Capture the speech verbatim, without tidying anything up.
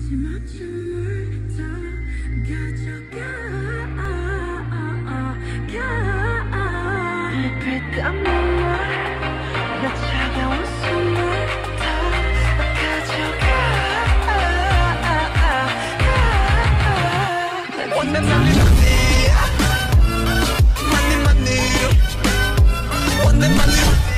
마지막쯤을 다 가져가 립했던 눈물 내 차가운 숨을 다 가져가 원래 난리 난리 많이 많이 원래 많이